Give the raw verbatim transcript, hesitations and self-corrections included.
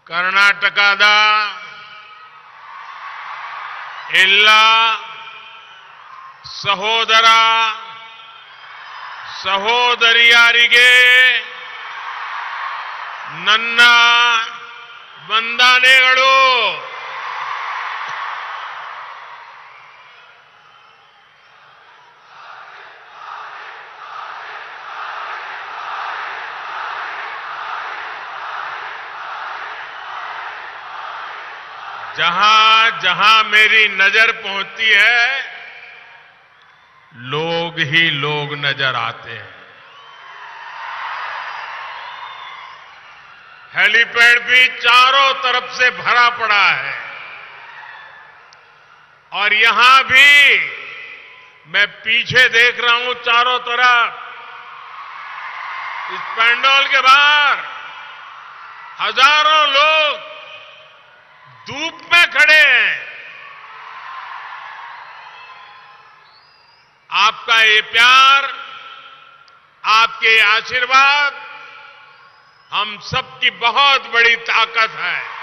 ಕರ್ನಾಟಕದ ಎಲ್ಲ ಸಹೋದರ ಸಹೋದರಿಯರಿಗೆ ನನ್ನ ವಂದನೆಗಳು. जहां जहां मेरी नजर पहुंचती है लोग ही लोग नजर आते हैं. हेलीपैड भी चारों तरफ से भरा पड़ा है और यहां भी मैं पीछे देख रहा हूं चारों तरफ. इस पंडाल के बाहर हजारों लोग धूप में खड़े हैं. आपका ये प्यार, आपके आशीर्वाद हम सबकी बहुत बड़ी ताकत है.